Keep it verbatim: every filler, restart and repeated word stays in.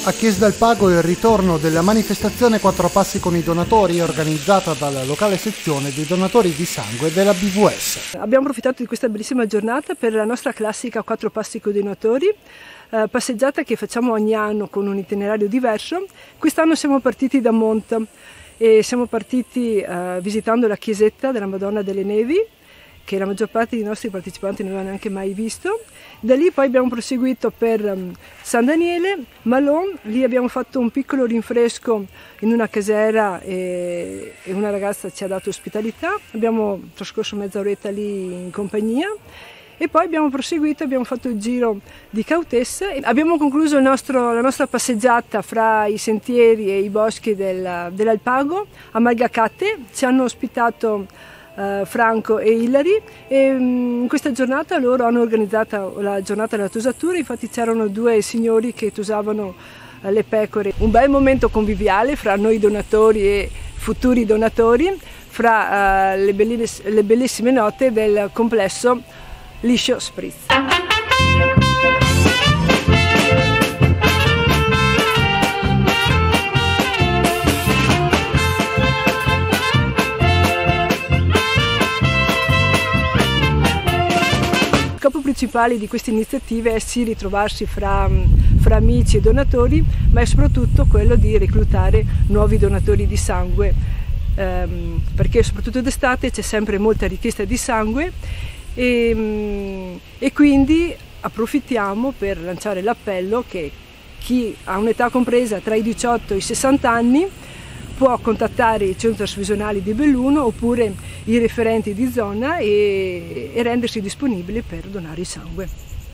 A Chiesa del Pago il ritorno della manifestazione Quattro Passi con i donatori organizzata dalla locale sezione dei donatori di sangue della B V S. Abbiamo approfittato di questa bellissima giornata per la nostra classica Quattro Passi con i donatori, eh, passeggiata che facciamo ogni anno con un itinerario diverso. Quest'anno siamo partiti da Monte e siamo partiti eh, visitando la chiesetta della Madonna delle Nevi, che la maggior parte dei nostri partecipanti non aveva neanche mai visto. Da lì poi abbiamo proseguito per um, San Daniele, Malon, lì abbiamo fatto un piccolo rinfresco in una casera e, e una ragazza ci ha dato ospitalità. Abbiamo trascorso mezz'oretta lì in compagnia e poi abbiamo proseguito, abbiamo fatto il giro di Cautesse. Abbiamo concluso il nostro, la nostra passeggiata fra i sentieri e i boschi del, dell'Alpago a Malgacate. Ci hanno ospitato Uh, Franco e Ilari e um, in questa giornata loro hanno organizzato la giornata della tosatura. Infatti c'erano due signori che tosavano uh, le pecore, un bel momento conviviale fra noi donatori e futuri donatori, fra uh, le, belliss- le bellissime note del complesso Liscio Spritz. Il scopo principale di queste iniziative è sì ritrovarsi fra, fra amici e donatori, ma è soprattutto quello di reclutare nuovi donatori di sangue, ehm, perché soprattutto d'estate c'è sempre molta richiesta di sangue e, e quindi approfittiamo per lanciare l'appello che chi ha un'età compresa tra i diciotto e i sessanta anni può contattare i centri trasfusionali di Belluno oppure i referenti di zona e, e rendersi disponibili per donare il sangue.